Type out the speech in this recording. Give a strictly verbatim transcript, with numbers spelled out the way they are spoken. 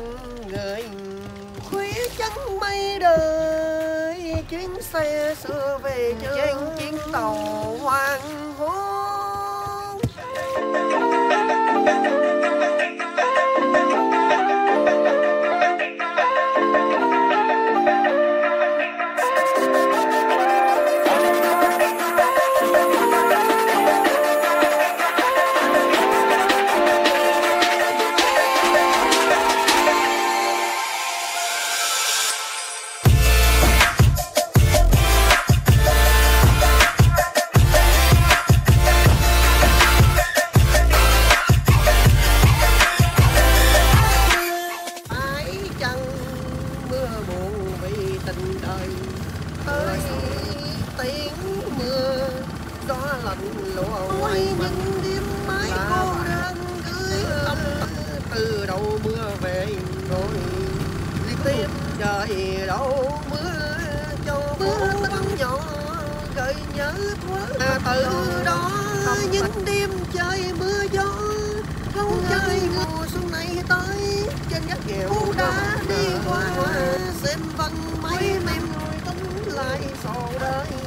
người khuya chân mây đời, chuyến xe xưa về trên chuyến tàu hoàng hôn. Tình đời tới tiếng mưa gió lạnh lùa ngoài những đêm mái cô đơn gửi tâm từ đầu mưa về rồi tiếp trời đâu mưa cho mưa tắm nhỏ gợi nhớ thoáng từ đó những đêm trời mưa gió không chơi mùa xuân này tới trên đất nghèo đã đi qua xem văn mấy năm tính lại sầu đời.